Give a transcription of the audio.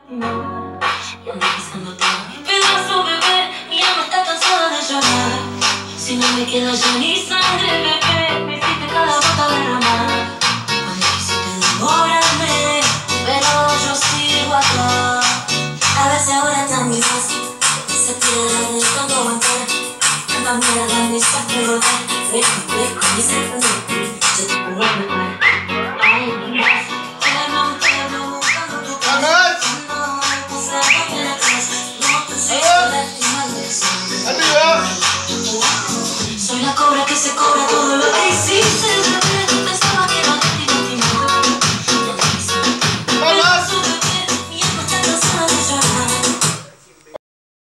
No, yo ando pisándote mi pedazo, bebé. Mi alma está cansada de llorar. Si no me queda ya ni sangre, bebé, me hiciste cada gota derramar. Cuando quisiste devorarme, pero yo sigo acá. A ver si ahora también fácil se pierde de tanto aguantar. Tanta mierda me hiciste brotar. Fresco, fresco, mi